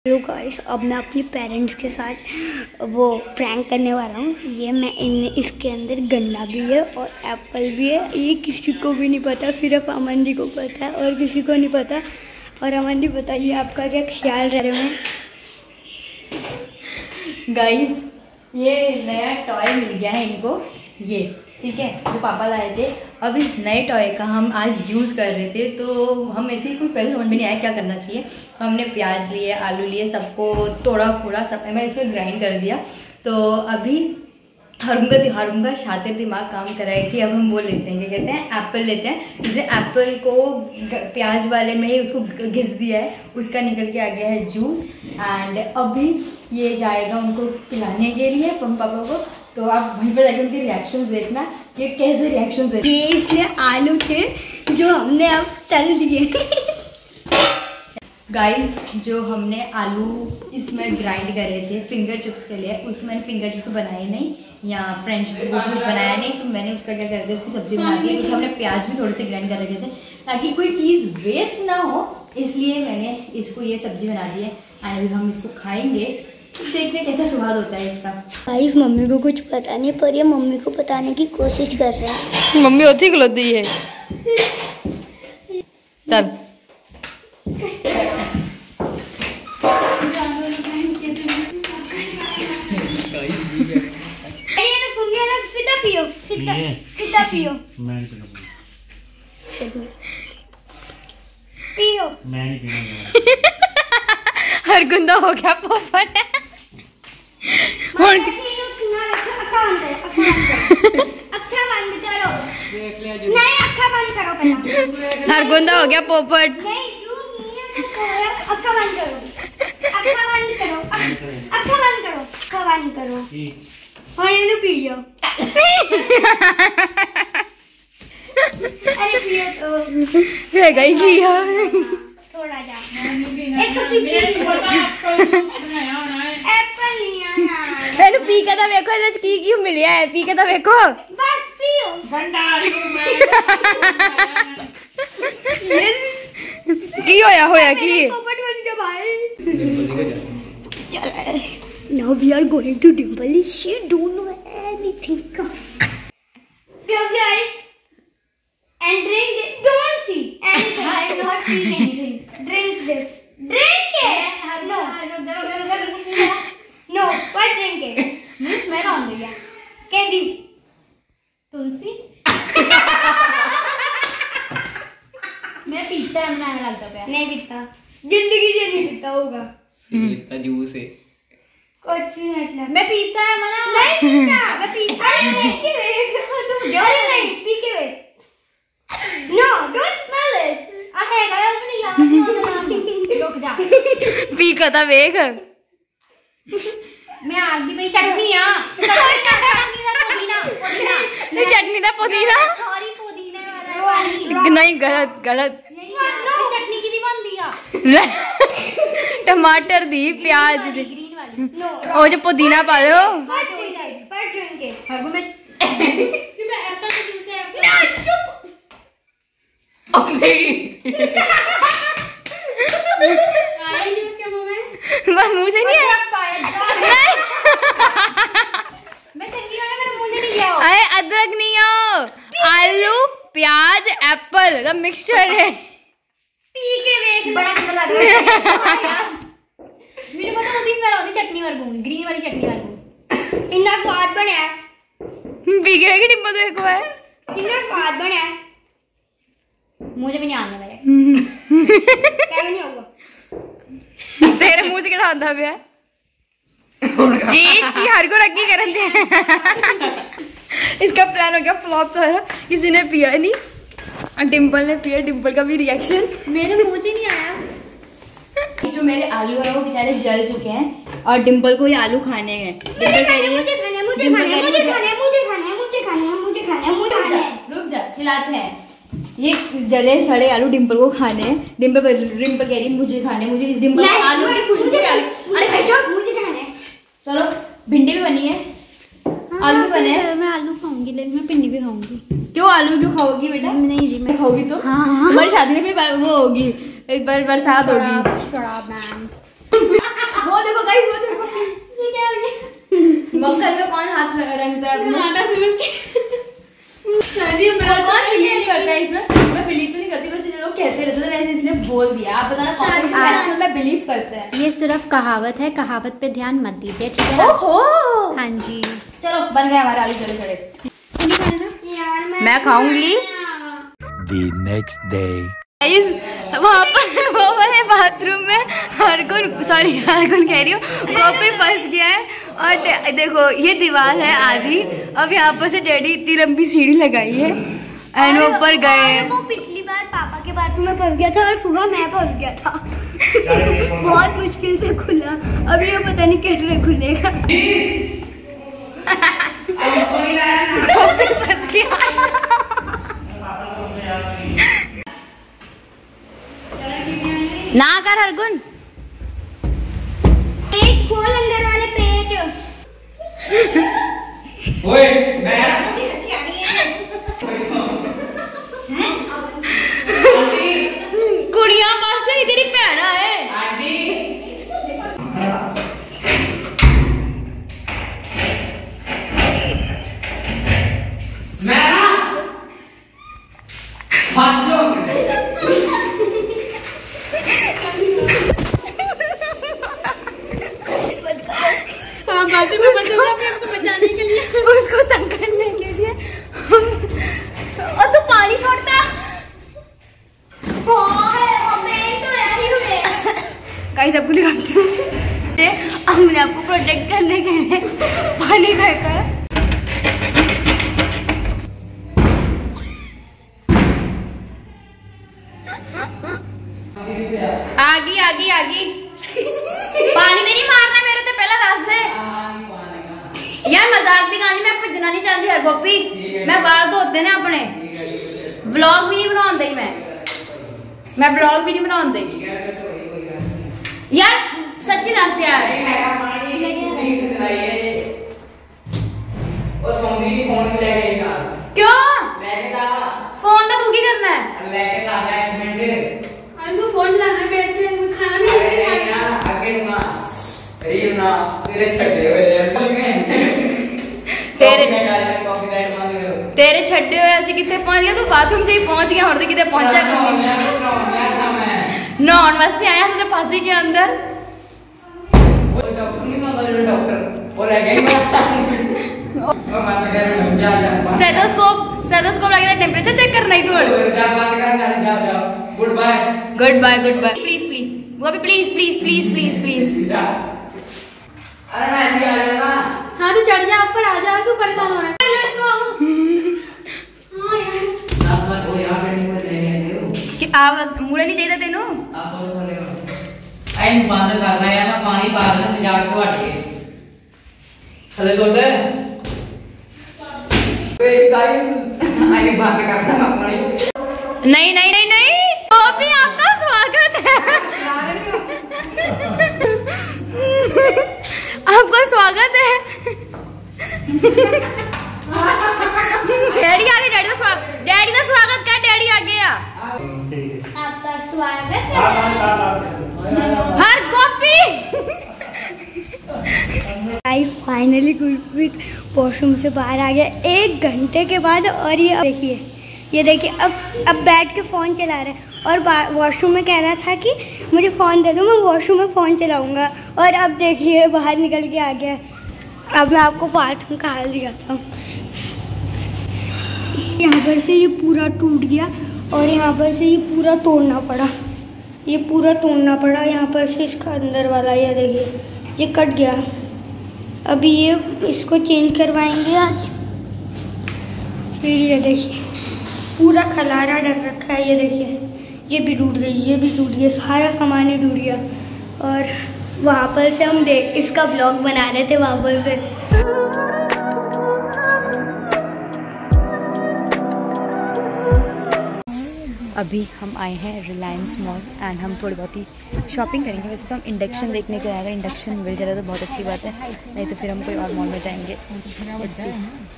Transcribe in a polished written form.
Hello guys, अब मैं अपनी पेरेंट्स के साथ वो प्रैंक करने वाला हूँ। ये मैं इसके अंदर गन्ना भी है और एप्पल भी है। ये किसी को भी नहीं पता, सिर्फ अमन जी को पता है और किसी को नहीं पता। और अमन जी बताइए आपका क्या ख्याल रहे हैं? गाइस, ये नया टॉय मिल गया है इनको, ये ठीक है, जो पापा लाए थे। अब इस नए टॉय का हम आज यूज़ कर रहे थे, तो हम ऐसे ही कुछ पहले समझ में नहीं आया क्या करना चाहिए। हमने प्याज लिए, आलू लिए, सबको तोड़ा फोड़ा, सब मैं इसमें ग्राइंड कर दिया। तो अभी हरुम का शातिर दिमाग काम कर रहा है कि अब हम वो लेते हैं, क्या कहते हैं, एप्पल लेते हैं। इसने एप्पल को प्याज वाले में ही उसको घिस दिया है, उसका निकल के आ गया है जूस। एंड अभी ये जाएगा उनको पिलाने के लिए पापा को। तो आप वहीं पर जाकर उनके रिएक्शंस देखना कि कैसे रिएक्शंस है। ये इसमें आलू थे जो हमने अब तल दिए। गाइस, जो हमने आलू इसमें ग्राइंड करे थे फिंगर चिप्स के लिए, उसको मैंने फिंगर चिप्स बनाए नहीं या फ्रेंच कुछ बनाया नहीं, तो मैंने उसका क्या करते उसकी सब्जी बना दी। क्योंकि हमने प्याज भी थोड़े से ग्राइंड कर रखे थे ताकि कोई चीज़ वेस्ट ना हो, इसलिए मैंने इसको ये सब्जी बना दी है। एंड अभी हम इसको खाएंगे, देखते हैं कैसा स्वाद होता है इसका। गाइस, मम्मी को कुछ पता नहीं, पर ये मम्मी को बताने की कोशिश कर रहे हैं। मम्मी होती खिलौती है। चल पियो पियो। मैं नहीं पीना। हर गुंदा हो गया पोपट। हर गुंदा हो गया पोपट। पियो। अरे पियो तो रह गई की यार थोड़ा जा। एक तो एप्पल नहीं आना। मैंने पी के तो देखो सच की क्यों मिली है, पी के तो देखो बस पियो। की होया की पोपट बन गया भाई। Now we are going to Dimple. She don't know anything. Close your eyes and drink this. Don't see anything. I am not seeing anything. Drink this. Drink it. No. No. What drink it? मुझे smell आने लगी। Candy. तुलसी। मैं पीता है, मुझे लगता है। नहीं पीता, जिंदगी से नहीं पीता होगा। इतना जूस है। कुछ नहीं मतलब। मैं पीता है मना। नहीं पीता। मैं पीता है। नहीं पी के अरे नहीं पी के No, don't smell it. है गया अपनी याद नहीं। रुक जा। पी के तो देख। मैं आगे भाई चटनी आ। चटनी दा पुदीना। नहीं चटनी दा पुदीना। सॉरी पुदीना वाला। नहीं गलत। चटनी की दी बन दिया। टमाटर दी, प्याज दी, ग्रीन वाली। और जो पुदीना पा लो। First drink it. हर मैं एप्पल का जूस है। आई जूस के मुंह में। बस मुंह से नहीं है। मैं चटनी वाला मेरे मुंह से नहीं गया। अरे अदरक नहीं हो, आलू प्याज एप्पल का मिक्सचर है। पी के देख। बड़ा गंदा लग रहा है। मेरे पता होती स्मेल आती चटनी वाली, ग्रीन वाली चटनी वाली। इतना स्वाद बनया। पी के कि डिब्बा तो एक बार। इतना स्वाद बनया। मुझे भी नहीं आने लगा। क्या नहीं होगा? तेरे मुंह से क्या आंदा पिया? जी हर को रखी करन दे। इसका प्लान हो गया फ्लॉप सारा, किसी ने पिया नहीं। डिम्पल ने पिया, डिम्पल का भी रिएक्शन मेरे मुंह से नहीं आया। जो मेरे आलू है वो बेचारे जल चुके हैं और डिम्पल को ये आलू खाने हैं। डिम्पल कह रही है रुक जा खिलाते हैं। ये जले सड़े आलू डिम्पल को खाने हैं। डिम्पल कह रही है मुझे खाने, मुझे इस डिम्पल आलू की खुशबू आ रही। अरे बैठो, मुझे खाने। चलो भिंडी भी बनी है, आलू भी बने हैं। मैं आलू खाऊंगी लेकिन मैं भिंडी भी खाऊंगी। क्यों आलू क्यों खाओगी बेटा? नहीं जी मैं खाओगी तो हाँ। हमारी शादी में भी वो होगी, एक बार बरसात होगी। शराब मैम। गाइस वो देखो ये क्या हो गया। मक्खन में कौन हाथ रंगता है अपना? आटा से उसके शादी में कौन बिलीव करता है इसमें? मैं बिलीव तो नहीं करती, बस ये लोग कहते रहते तो मैंने इसलिए बोल दिया। आप बताना कौन एक्चुअल में बिलीव करता है? ये सिर्फ कहावत है, कहावत पे ध्यान मत दीजिए, ठीक है ना? ओहो हाँ जी। चलो बन गए हमारे आलू जले सड़े। मैं खाऊंगी। The next day. वहाँ पर वो है बाथरूम में हरगुन कह रही हूँ गोपी फंस गया है। और देखो ये दीवार है आधी। अब यहाँ पर से डैडी इतनी लंबी सीढ़ी लगाई है एंड ऊपर गए। वो पिछली बार पापा के बाथरूम में फंस गया था और सुबह मैं फंस गया था। बहुत मुश्किल से खुला, अभी ये पता नहीं कैसे खुलेगा। गोपी फंस गया। ना कर हरगुन। पेज खोल, अंदर वाले पेज। ओए मैं कुड़ियां बस ही तेरी भैन है। आंटी मैं ना बात लो। हाँ बाथरूम में बंद हो गया आपको बचाने के लिए। उसको तंग करने के लिए और तू पानी छोड़ता है। गाइस आपको दिखाती हूँ, हमने आपको प्रोटेक्ट करने के लिए पानी फेंका है। आगी आगी आगी पानी में नहीं मारना मेरे तो पहला दस दे यार। मजाक दी गानी मैं भजना नहीं चाहती हर गोपी। मैं बाल धोते ने अपने व्लॉग भी नहीं बनाउंदी। मैं व्लॉग भी नहीं बनाउंदी यार, सच्ची दस यार। क्यों फोन तो तू की करना है? उसको फोन चलाना है, बैठ के खाना भी नहीं खाना। तेरे छड्डे हुए ऐसे कितने पहुंच गया? तू बाथरूम से ही पहुंच गया और तो कितने पहुंचा करनी। नॉन वास्ते आया तू तो फांसी के अंदर। स्टेथोस्कोप लगे टेम्परेचर चेक करना ही। Goodbye goodbye. Please please वो भी please please please please please. अरे मैं ऐसे आ जाऊंगा। हाँ तो चढ़ जा, ऊपर आ जा, क्यों परेशान हो रहा है? मुड़े नहीं चाहिए तेनू। बंद करना यार, मैं पानी पा देना मजाक तो हट के थले सुन बंद करना पानी। नहीं नहीं नहीं नहीं वो भी आपका स्वागत है। आपका स्वागत है। डैडी आगे, डैडी का स्वागत कर। डैडी आ गया। आपका स्वागत है। हर कॉपी आई फाइनली गुरप्रीत वॉशरूम से बाहर आ गया 1 घंटे के बाद। और ये देखिए अब बैठ के फ़ोन चला रहा है और वॉशरूम में कह रहा था कि मुझे फ़ोन दे दो, मैं वॉशरूम में फ़ोन चलाऊंगा। और अब देखिए बाहर निकल के आ गया। अब मैं आपको बाथरूम का हाल दिखाता हूँ। यहाँ पर से ये पूरा टूट गया और यहाँ पर से ये पूरा तोड़ना पड़ा। यहाँ पर से इसका अंदर वाला ये देखिए ये कट गया। अभी ये इसको चेंज करवाएंगे आज। फिर ये देखिए पूरा खलारा डर रखा है। ये देखिए ये भी टूट गई, सारा सामान ही टूट गया। और वहाँ पर से हम इसका ब्लॉग बना रहे थे वहाँ पर से। अभी हम आए हैं रिलायंस मॉल एंड हम थोड़ी बहुत ही शॉपिंग करेंगे। वैसे तो हम इंडक्शन देखने के आएगा, इंडक्शन मिल जाए तो बहुत अच्छी बात है, नहीं तो फिर हम कोई और मॉल में जाएंगे।